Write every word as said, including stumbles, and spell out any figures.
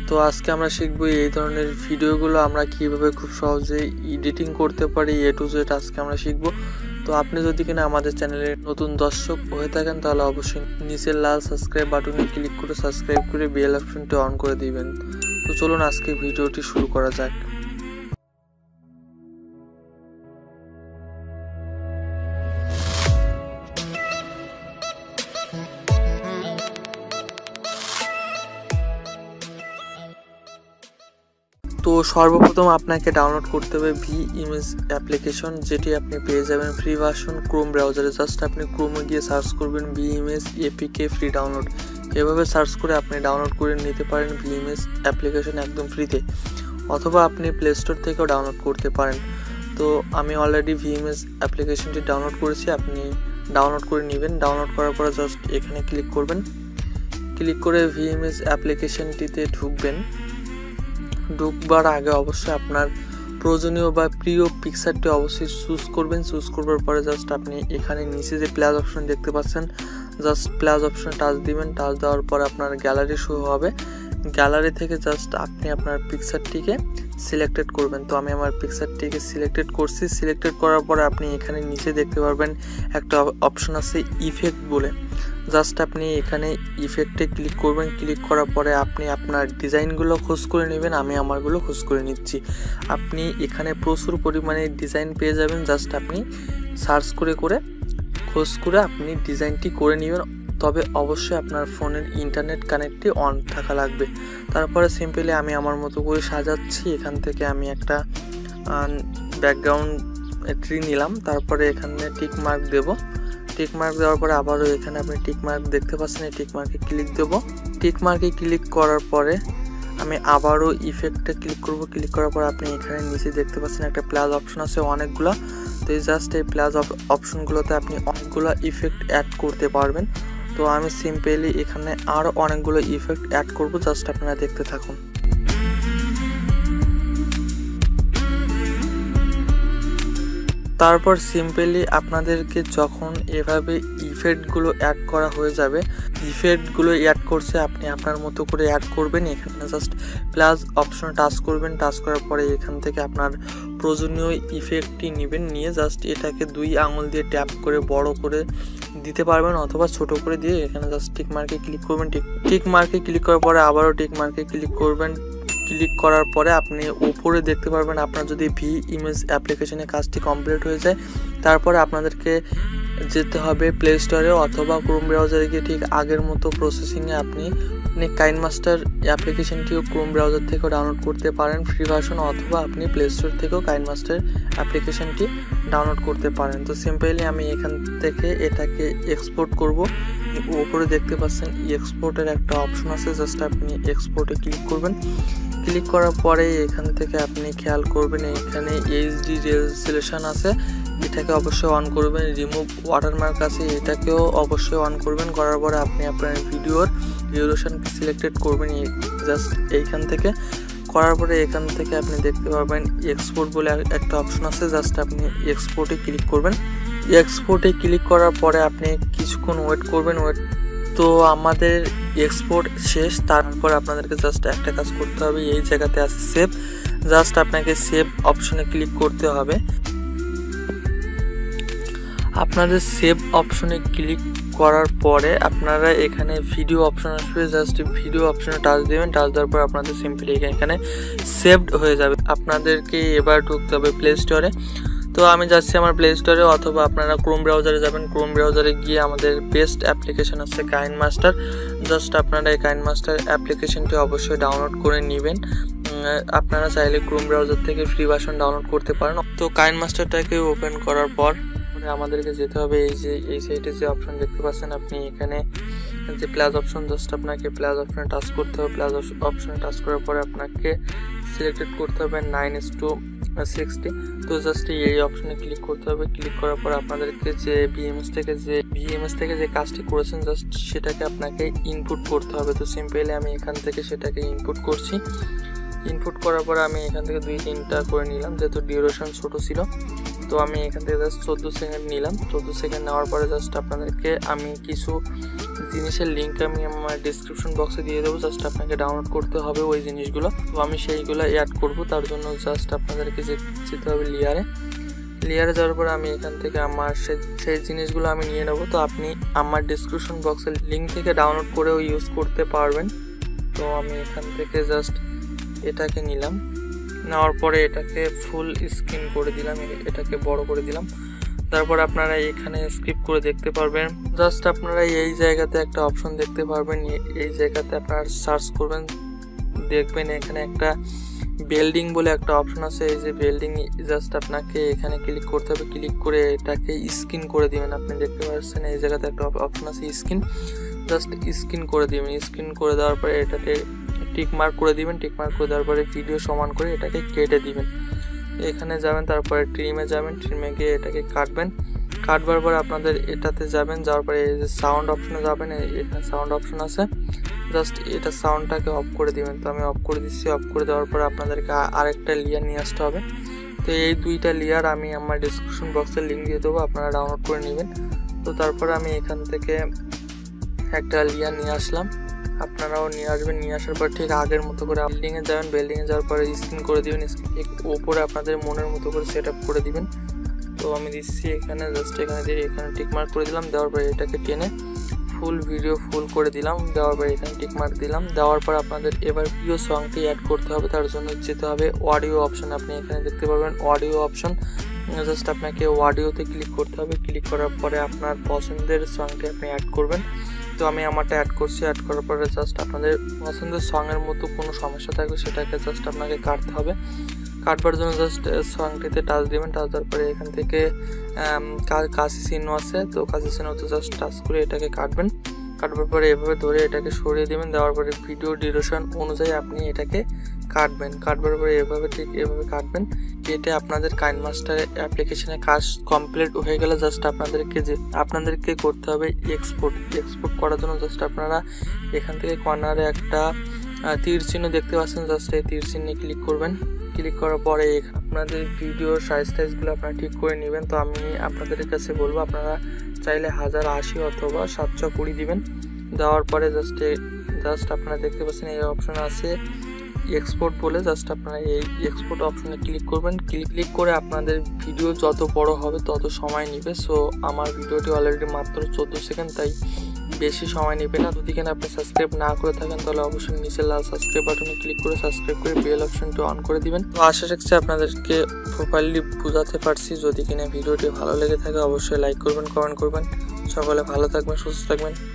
তো আজকে আমরা শিখব এই ধরনের ভিডিওগুলো আমরা কিভাবে খুব সহজে এডিটিং করতে পারি এ টু জেড আজকে আমরা শিখব। তো আপনি যদি কিনা আমাদের চ্যানেলে নতুন দর্শক হয়ে থাকেন তাহলে অবশ্যই নিচের লাল সাবস্ক্রাইব বাটনে ক্লিক করে সাবস্ক্রাইব করে বেল অপশনটি অন করে দিবেন। তো চলুন আজকে ভিডিওটি শুরু করা যাক। তো সর্বপ্রথম আপনাকে ডাউনলোড করতে হবে ভি ইমেজ অ্যাপ্লিকেশন, যেটি আপনি পেয়ে যাবেন ফ্রি ভার্সন ক্রোম ব্রাউজারে। জাস্ট আপনি ক্রোমে গিয়ে সার্চ করবেন V image APK free download. এভাবে সার্চ করে আপনি ডাউনলোড করে নিতে পারেন ভি ইমেজ অ্যাপ্লিকেশন একদম ফ্রিতে, অথবা আপনি প্লে স্টোর থেকেও ডাউনলোড করতে পারেন। তো আমি অলরেডি ভি ইমেজ অ্যাপ্লিকেশনটি ডাউনলোড করেছি, আপনি ডাউনলোড করে নেবেন। ডাউনলোড করার পরে জাস্ট এখানে ক্লিক করবেন, ক্লিক করে ভি ইমেজ অ্যাপ্লিকেশনটিতে ঢুকবেন। ঢুকবার আগে অবশ্যই আপনার প্রয়োজনীয় বা প্রিয় পিকচারটি অবশ্যই চুজ করবেন। চুজ করবার পরে জাস্ট আপনি এখানে নিচে যে প্লাস অপশন দেখতে পাচ্ছেন, জাস্ট প্লাস অপশনে টাচ দিবেন। টাচ দেওয়ার পরে আপনার গ্যালারি শো হবে। গ্যালারি থেকে জাস্ট আপনি আপনার পিকচারটিকে সিলেক্টেড করবেন। তো আমি আমার পিকচারটিকে সিলেক্টেড করছি। সিলেক্টেড করার পরে আপনি এখানে নিচে দেখতে পারবেন একটা অপশন আছে ইফেক্ট বলে। জাস্ট আপনি এখানে ইফেক্টে ক্লিক করবেন। ক্লিক করার পরে আপনি আপনার ডিজাইনগুলো খোঁজ করে নেবেন। আমি আমারগুলো খোঁজ করে নিচ্ছি। আপনি এখানে প্রচুর পরিমাণে ডিজাইন পেয়ে যাবেন। জাস্ট আপনি সার্চ করে করে খোঁজ করে আপনি ডিজাইনটি করে নেবেন। তবে অবশ্যই আপনার ফোনের ইন্টারনেট কানেক্টটি অন থাকা লাগবে। তারপরে সিম্পলি আমি আমার মতো করে সাজাচ্ছি। এখান থেকে আমি একটা ব্যাকগ্রাউন্ড ট্রি নিলাম। তারপরে এখানে টিক মার্ক দেব। টিক মার্ক দেওয়ার পরে আবারও এখানে আপনি টিক মার্ক দেখতে পাচ্ছেন, এই টিক মার্কে ক্লিক দেব। টিক মার্কে ক্লিক করার পরে আমি আবারও ইফেক্টে ক্লিক করব। ক্লিক করার পর আপনি এখানে নিচে দেখতে পাচ্ছেন একটা প্লাস অপশন আছে অনেকগুলো। তো এই জাস্ট এই প্লাস অপশনগুলোতে আপনি অনেকগুলো ইফেক্ট অ্যাড করতে পারবেন। তো আমি সিম্পলি এখানে আরও অনেকগুলো ইফেক্ট অ্যাড করব, জাস্ট আপনারা দেখতে থাকুন। তারপর সিম্পলি আপনাদেরকে যখন এভাবে ইফেক্টগুলো অ্যাড করা হয়ে যাবে, ইফেক্টগুলো অ্যাড করছে আপনি আপনার মতো করে অ্যাড করবেন। এখানে জাস্ট প্লাস অপশনে টাচ করবেন। টাচ করার পরে এখান থেকে আপনার প্রয়োজনীয় ইফেক্টটি নেবেন। নিয়ে জাস্ট এটাকে দুই আঙুল দিয়ে ট্যাপ করে বড় করে দিতে পারবেন, অথবা ছোট করে দিয়ে এখানে জাস্ট টিক মার্কে ক্লিক করবেন। টিক টিক মার্কে ক্লিক করার পরে আবারও টিক মার্কে ক্লিক করবেন। ক্লিক করার পরে আপনি উপরে দেখতে পারবেন আপনার যদি ভি ইমেজ অ্যাপ্লিকেশনে কাজটি কমপ্লিট হয়ে যায়, তারপরে আপনাদেরকে যেতে হবে প্লে স্টোরে অথবা ক্রোম ব্রাউজারে গিয়ে ঠিক আগের মতো প্রসেসিংয়ে আপনি আপনি কাইনমাস্টার অ্যাপ্লিকেশনটিও ক্রোম ব্রাউজার থেকেও ডাউনলোড করতে পারেন ফ্রি ভার্সন, অথবা আপনি প্লে স্টোর থেকেও কাইনমাস্টার অ্যাপ্লিকেশনটি ডাউনলোড করতে পারেন। তো সিম্পলি আমি এখান থেকে এটাকে এক্সপোর্ট করব। উপরে দেখতে পাচ্ছেন এক্সপোর্টের একটা অপশন আছে, জাস্ট আপনি এক্সপোর্টে ক্লিক করবেন। ক্লিক করার পরে এখান থেকে আপনি খেয়াল করবেন এখানে এইচডি রেজোলিউশন আছে, এটাকে অবশ্যই অন করবেন। রিমুভ ওয়াটারমার্ক আছে, এটাকেও অবশ্যই অন করবেন। করার পরে আপনি আপনার ভিডিওর রেজোলিউশনকে সিলেক্টেড করবেন জাস্ট এইখান থেকে। করার পরে এখান থেকে আপনি দেখতে পারবেন এক্সপোর্ট বলে একটা অপশন আছে, জাস্ট আপনি এক্সপোর্টে ক্লিক করবেন। এক্সপোর্টে ক্লিক করার পরে আপনি কিছুক্ষণ ওয়েট করবেন। ওয়েট তো আমাদের এক্সপোর্ট শেষ। তারপর আপনাদেরকে জাস্ট একটা কাজ করতে হবে, এই জায়গাতে আছে সেভ, জাস্ট আপনাকে সেভ অপশনে ক্লিক করতে হবে। আপনাদের সেভ অপশনে ক্লিক করার পরে আপনারা এখানে ভিডিও অপশন আসবে, জাস্ট ভিডিও অপশনে টাচ দেবেন। টাচ দেওয়ার পর আপনাদের সিম্পলি এখানে সেভড হয়ে যাবে। আপনাদেরকে এবার ঢুকতে হবে প্লে স্টোরে। তো আমি যাচ্ছি আমার প্লে স্টোরে, অথবা আপনারা ক্রোম ব্রাউজারে যাবেন। ক্রোম ব্রাউজারে গিয়ে আমাদের বেস্ট অ্যাপ্লিকেশন আছে কাইনমাস্টার। জাস্ট আপনারা এই কাইনমাস্টার অ্যাপ্লিকেশনটি অবশ্যই ডাউনলোড করে নেবেন। আপনারা চাইলে ক্রোম ব্রাউজার থেকে ফ্রি ভার্সন ডাউনলোড করতে পারেন। তো কাইনমাস্টারটাকে ওপেন করার পর আমাদেরকে যেতে হবে এই যে এই সাইডে যে অপশন দেখতে পাচ্ছেন আপনি এখানে যে প্লাস অপশন, জাস্ট আপনাকে প্লাস অপশনে টাচ করতে হবে। প্লাস অপশনে টাচ করার পরে আপনাকে সিলেক্টেড করতে হবে নাইন ইস টু সিক্সটি। তো জাস্ট এই অপশনে ক্লিক করতে হবে। ক্লিক করার পর আপনাদেরকে যে ভিএমএস থেকে যে ভিএমএস থেকে যে কাজটি করেছেন জাস্ট সেটাকে আপনাকে ইনপুট করতে হবে। তো সিম্পলি আমি এখান থেকে সেটাকে ইনপুট করছি। ইনপুট করার পর আমি এখান থেকে দুই তিনটা করে নিলাম, যেহেতু ডিউরেশন ছোট ছিল। তো আমি এখান থেকে জাস্ট চোদ্দো সেকেন্ড নিলাম। চোদ্দো সেকেন্ড নেওয়ার পরে জাস্ট আপনাদেরকে আমি কিছু জিনিসের লিঙ্ক আমি আমার ডিসক্রিপশন বক্সে দিয়ে দেবো, জাস্ট আপনাকে ডাউনলোড করতে হবে ওই জিনিসগুলো। তো আমি সেইগুলো অ্যাড করব, তার জন্য জাস্ট আপনাদেরকে যেতে হবে লেয়ারে। লেয়ারে যাওয়ার পরে আমি এখান থেকে আমার সেই জিনিসগুলো আমি নিয়ে নেবো। তো আপনি আমার ডিসক্রিপশন বক্সের লিঙ্ক থেকে ডাউনলোড করেও ইউজ করতে পারবেন। তো আমি এখান থেকে জাস্ট এটাকে নিলাম, নেওয়ার পরে এটাকে ফুল স্ক্রিন করে দিলাম, এটাকে বড় করে দিলাম। তারপর আপনারা এখানে স্কিপ করে দেখতে পারবেন। জাস্ট আপনারা এই জায়গাতে একটা অপশন দেখতে পারবেন, এই জায়গাতে আপনারা সার্চ করবেন, দেখবেন এখানে একটা বিল্ডিং বলে একটা অপশন আছে। এই যে বিল্ডিং, জাস্ট আপনাকে এখানে ক্লিক করতে হবে। ক্লিক করে এটাকে স্ক্রিন করে দিবেন। আপনি দেখতে পাচ্ছেন এই জায়গাতে একটা অপশন আছে স্ক্রিন, জাস্ট স্ক্রিন করে দিবেন। স্ক্রিন করে দেওয়ার পরে এটাকে টিক মার্ক করে দিবেন। টিক মার্ক করে দেওয়ার পরে ভিডিও সমান করে এটাকে কেটে দিবেন। এখানে যাবেন, তারপরে ট্রিমে যাবেন, ট্রিমে গিয়ে এটাকে কাটবেন। কাটবার পরে আপনাদের এটাতে যাবেন, যাওয়ার পরে এই যে সাউন্ড অপশনে যাবেন, এখানে সাউন্ড অপশন আছে, জাস্ট এটা সাউন্ডটাকে অফ করে দিবেন। তো আমি অফ করে দিচ্ছি। অফ করে দেওয়ার পরে আপনাদেরকে আরেকটা লেয়ার নিয়ে আসতে হবে। তো এই দুইটা লেয়ার আমি আমার ডিসক্রিপশন বক্সে লিঙ্ক দিয়ে দেবো, আপনারা ডাউনলোড করে নেবেন। তো তারপরে আমি এখান থেকে একটা লেয়ার নিয়ে আসলাম, আপনারাও নিয়ে আসবেন। নিয়ে আসার পর ঠিক আগের মতো করে বিল্ডিংয়ে যাবেন। বিল্ডিংয়ে যাওয়ার পরে স্ক্রিন করে দিবেন। স্ক্রিন ওপরে আপনাদের মনের মতো করে সেট আপ করে দিবেন। তো আমি দিচ্ছি এখানে, জাস্ট এখানে দিয়ে এখানে টিক মার্ক করে দিলাম। দেওয়ার পরে এটাকে টেনে ফুল ভিডিও ফুল করে দিলাম। দেওয়ার পরে এখানে টিক মার্ক দিলাম। দেওয়ার পর আপনাদের এবার ভিডিও সংটি অ্যাড করতে হবে, তার জন্য যেতে হবে অডিও অপশন। আপনি এখানে দেখতে পাবেন অডিও অপশন, জাস্ট আপনাকে অডিওতে ক্লিক করতে হবে। ক্লিক করার পরে আপনার পছন্দের সংটি আপনি অ্যাড করবেন। তো আমি আমারটা অ্যাড করছি। অ্যাড করার পরে জাস্ট আপনাদের পছন্দের সঙের মতো কোনো সমস্যা থাকবে সেটাকে জাস্ট আপনাকে কাটতে হবে। কাটবার জন্য জাস্ট সংটিতে টাচ দিবেন। টাচ দেওয়ার পরে এখান থেকে কাশি চিহ্ন আছে, তো কাশি চিহ্নতে জাস্ট টাচ করে এটাকে কাটবেন। কাটবার পরে এভাবে ধরে এটাকে সরিয়ে দেবেন। দেওয়ার পরে ভিডিও ডিউরেশন অনুযায়ী আপনি এটাকে কাটবেন। কাটবার পরে এভাবে ঠিক এভাবে কাটবেন। কেটে আপনাদের কাইনমাস্টার অ্যাপ্লিকেশনে কাজ কমপ্লিট হয়ে গেলে জাস্ট আপনাদেরকে যে আপনাদেরকে করতে হবে এক্সপোর্ট। এক্সপোর্ট করার জন্য জাস্ট আপনারা এখান থেকে কর্নারে একটা তীর চিহ্ন দেখতে পাচ্ছেন, জাস্ট এই তীর চিহ্নে ক্লিক করবেন। ক্লিক করার পরে আপনাদের ভিডিওর সাইজ টাইজগুলো আপনারা ঠিক করে নেবেন। তো আমি আপনাদের কাছে বলবো আপনারা চাইলে হাজার আশি অথবা সাতশো কুড়ি দিবেন। দেওয়ার পরে জাস্ট জাস্ট আপনারা দেখতে পাচ্ছেন এই অপশন আছে এক্সপোর্ট বলে, জাস্ট আপনারা এই এক্সপোর্ট অপশনে ক্লিক করবেন। ক্লিক ক্লিক করে আপনাদের ভিডিও যত বড় হবে তত সময় নেবে। সো আমার ভিডিওটি অলরেডি মাত্র চোদ্দো সেকেন্ড, তাই বেশি সময় নেবে না। যদি কিনা আপনি সাবস্ক্রাইব না করে থাকেন তাহলে অবশ্যই নিচে লাল সাবস্ক্রাইব বাটনে ক্লিক করে সাবস্ক্রাইব করে বেল অপশনটি অন করে দিবেন। তো আশা রাখছি আপনাদেরকে প্রপারলি বোঝাতে পারছি। যদি কিনা ভিডিওটি ভালো লেগে থাকে অবশ্যই লাইক করবেন, কমেন্ট করবেন। সকলে ভালো থাকবেন, সুস্থ থাকবেন।